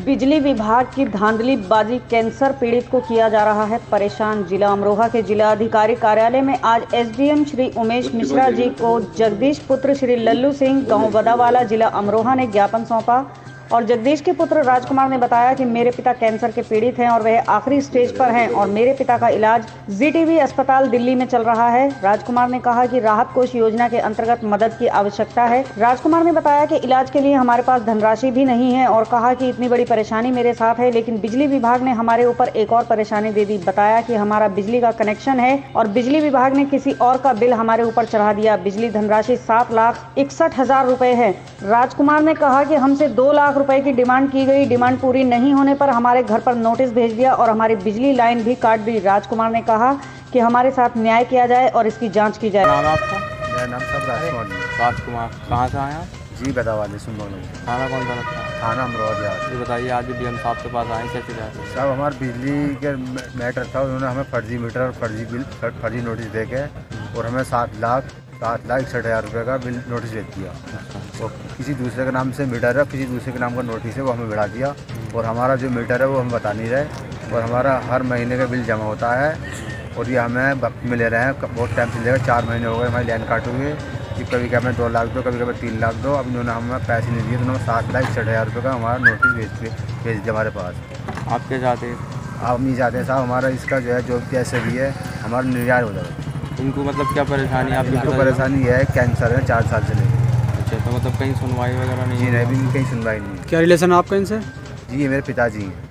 बिजली विभाग की धांधलीबाजी, कैंसर पीड़ित को किया जा रहा है परेशान। जिला अमरोहा के जिला अधिकारी कार्यालय में आज एसडीएम श्री उमेश मिश्रा जी को जगदीश पुत्र श्री लल्लू सिंह गांव बदावाला जिला अमरोहा ने ज्ञापन सौंपा और जगदीश के पुत्र राजकुमार ने बताया कि मेरे पिता कैंसर के पीड़ित हैं और वह आखिरी स्टेज पर हैं और मेरे पिता का इलाज जीटीबी अस्पताल दिल्ली में चल रहा है। राजकुमार ने कहा कि राहत कोष योजना के अंतर्गत मदद की आवश्यकता है। राजकुमार ने बताया कि इलाज के लिए हमारे पास धनराशि भी नहीं है और कहा कि इतनी बड़ी परेशानी मेरे साथ है, लेकिन बिजली विभाग ने हमारे ऊपर एक और परेशानी दे दी। बताया कि हमारा बिजली का कनेक्शन है और बिजली विभाग ने किसी और का बिल हमारे ऊपर चढ़ा दिया। बिजली धनराशि 7,61,000 रुपए है। राजकुमार ने कहा कि हमसे 2 लाख रुपए की डिमांड की गई। डिमांड पूरी नहीं होने पर हमारे घर पर नोटिस भेज दिया और हमारी बिजली लाइन भी काट दी। राजकुमार ने कहा कि हमारे साथ न्याय किया जाए और इसकी जांच की जाए। नाम आपका? मेरा नाम सब राजकुमार। कहाँ से आए आप? जी बदावाले सुन लो। थाना कौन सा लगता है? थाना अमरोहा। ये बताइए, आज डीएम साहब के पास आए, कैसे जाए? साहब हमारे बिजली के मैटर था, उन्होंने हमें फर्जी मीटर और फर्जी बिल फर्जी नोटिस दे के और हमें 7,61,000 रुपये का बिल नोटिस दे दिया। और किसी दूसरे के नाम से मीटर है, किसी दूसरे के नाम का नोटिस है, वो हमें बढ़ा दिया और हमारा जो मीटर है वो हम बता नहीं रहे और हमारा हर महीने का बिल जमा होता है और ये हमें वक्त में ले रहे हैं। बहुत टाइम से लेगा, 4 महीने हो गए हमारी लाइन काटे हुए कि कभी कभी 2 लाख दो, कभी कभी 3 लाख दो। अब इन्होंने हमें पैसे नहीं दिए तो उन्होंने 7,61,000 रुपये का हमारा नोटिस भेज दिया हमारे पास। आप क्या चाहते हैं? आप नहीं चाहते हैं साहब, हमारा इसका जो है जो कैसे भी है हमारा निर्यात हो जाए। इनको मतलब क्या परेशानी है? आपको परेशानी है, कैंसर है 4 साल से लेकर। अच्छा, तो मतलब कहीं सुनवाई वगैरह नहीं? जी नहीं, भी कहीं सुनवाई नहीं। क्या रिलेशन है आपका इनसे? जी ये मेरे पिताजी हैं।